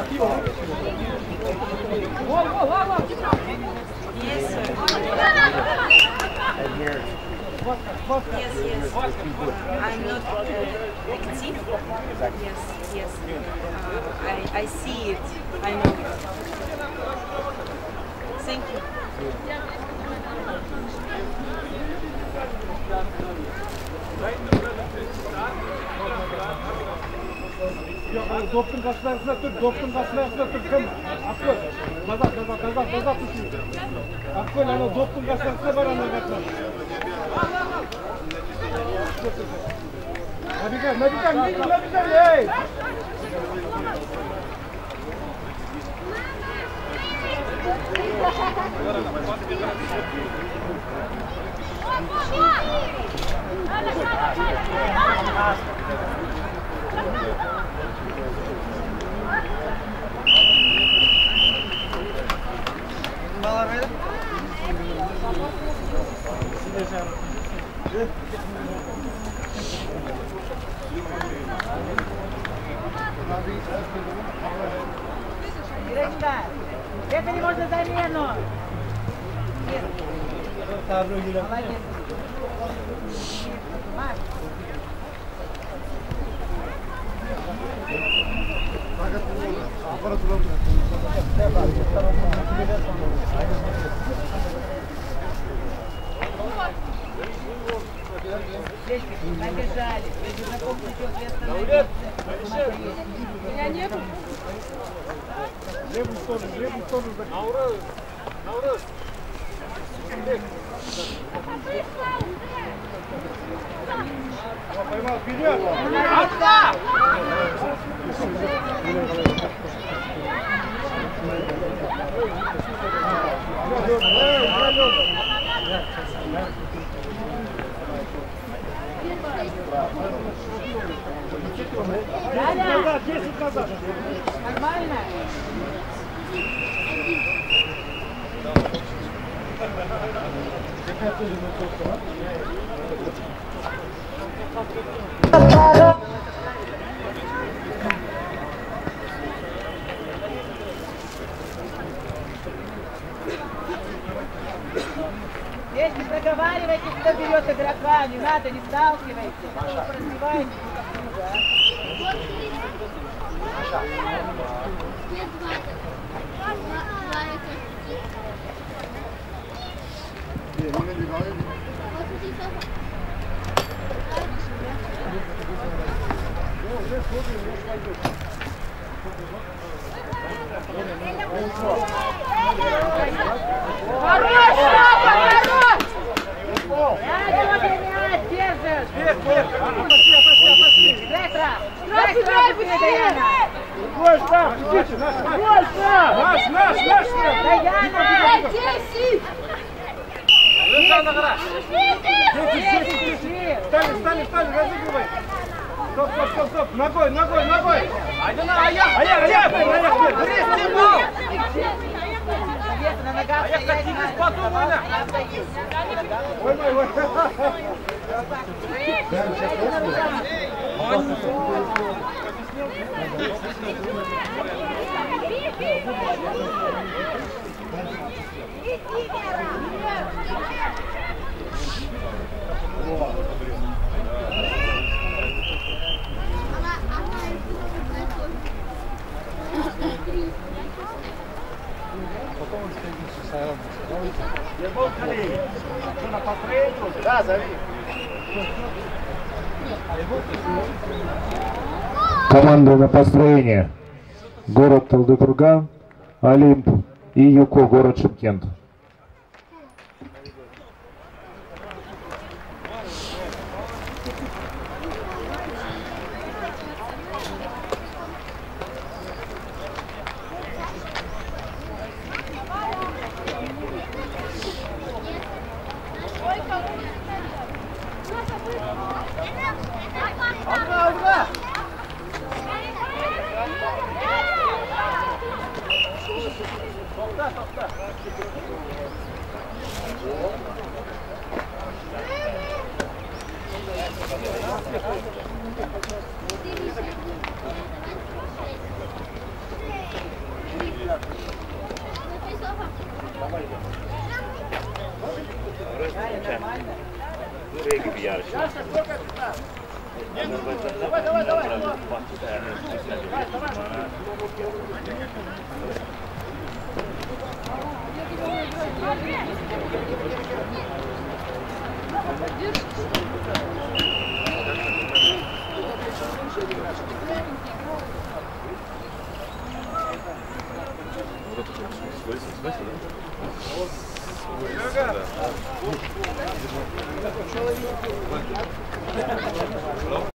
Yes, sir. And here. Yes, yes. I'm not active. Yes. I see it. I know it. Thank you. Доптың қасына тұр, доптың қасына тұр, кім? Ақкөл, қазақ үшін. Ақкөл, ана доптың қасына бар, ана қасына. Набикан, ей! Это не можно замену. Набежали. Меня нету. Левую сторону. Наурыз. Поймал, вперед! Отда! Назад, 10 назад. Нормально? Здесь не проговаривайте, кто берет игрока, не надо, не сталкивайте. Разбивайте друг друга. Стали, разыгрывай. Стоп. Ногой. Аяқ. Аяқ, тигіз потом ойна. Ойнай. Потом он следующий Я был коллег. Что на построении? Да, зови. Команда на построение. Город Талдыкурган, Олимп и Юко, город Шымкент. ярче.